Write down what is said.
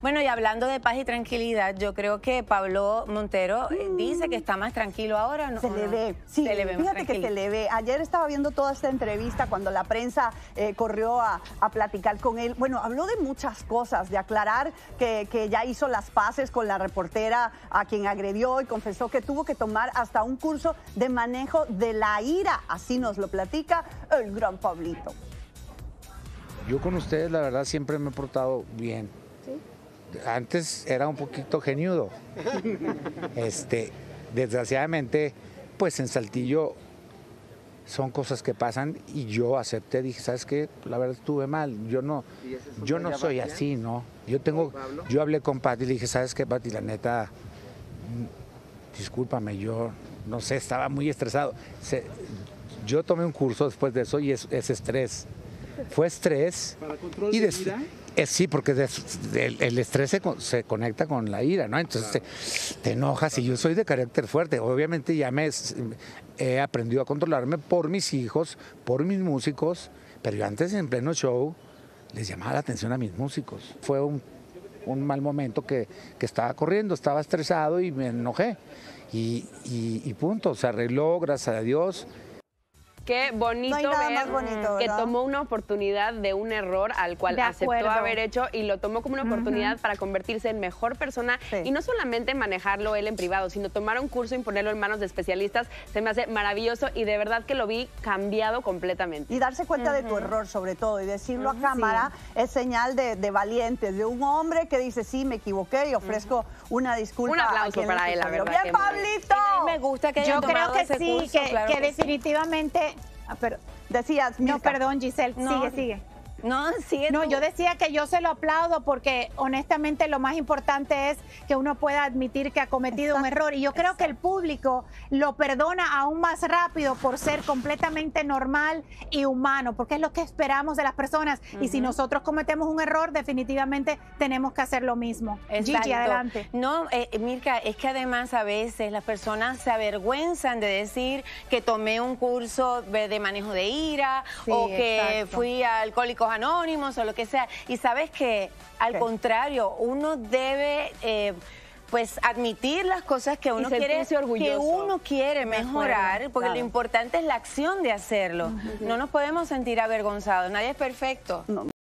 Bueno, y hablando de paz y tranquilidad, yo creo que Pablo Montero dice que está más tranquilo ahora, ¿no? Se le ve, sí, se le ve fíjate que se le ve. Ayer estaba viendo toda esta entrevista cuando la prensa corrió a platicar con él. Bueno, habló de muchas cosas, de aclarar que ya hizo las paces con la reportera a quien agredió y confesó que tuvo que tomar hasta un curso de manejo de la ira. Así nos lo platica el gran Pablito. Yo con ustedes, la verdad, siempre me he portado bien. ¿Sí? Antes era un poquito geniudo. Desgraciadamente, pues en Saltillo son cosas que pasan y yo acepté, dije, ¿sabes qué? La verdad estuve mal. Yo no soy así, ¿no? Yo hablé con Pati y le dije, ¿sabes qué, Pati? La neta, discúlpame, yo no sé, estaba muy estresado. Yo tomé un curso después de eso y es estrés. Fue estrés. ¿Para control de ira? Sí, porque el estrés se conecta con la ira, ¿no? Entonces claro, te enojas y yo soy de carácter fuerte. Obviamente ya he aprendido a controlarme por mis hijos, por mis músicos, pero yo antes en pleno show les llamaba la atención a mis músicos. Fue un mal momento que estaba corriendo, estaba estresado y me enojé. Y punto, se arregló, gracias a Dios. Qué bonito ver que tomó una oportunidad de un error al cual aceptó haber hecho y lo tomó como una oportunidad para convertirse en mejor persona y no solamente manejarlo él en privado, sino tomar un curso y ponerlo en manos de especialistas. Se me hace maravilloso y de verdad que lo vi cambiado completamente. Y darse cuenta de tu error sobre todo y decirlo a cámara es señal de valientes, de un hombre que dice sí, me equivoqué y ofrezco una disculpa. Un aplauso para él, la verdad. ¡Bien, Pablito! Me gusta que yo creo que sí, curso, claro que definitivamente... pero decías, no, perdón, Giselle, sigue. No, yo decía que yo se lo aplaudo porque honestamente lo más importante es que uno pueda admitir que ha cometido un error y yo creo que el público lo perdona aún más rápido por ser completamente normal y humano, porque es lo que esperamos de las personas y si nosotros cometemos un error definitivamente tenemos que hacer lo mismo. Exacto. Gigi, adelante. No, Mirka, es que además a veces las personas se avergüenzan de decir que tomé un curso de manejo de ira o que fui a Alcohólicos Anónimos o lo que sea. Y sabes que, al contrario, uno debe pues admitir las cosas que uno quiere mejorar, porque lo importante es la acción de hacerlo. No nos podemos sentir avergonzados, nadie es perfecto.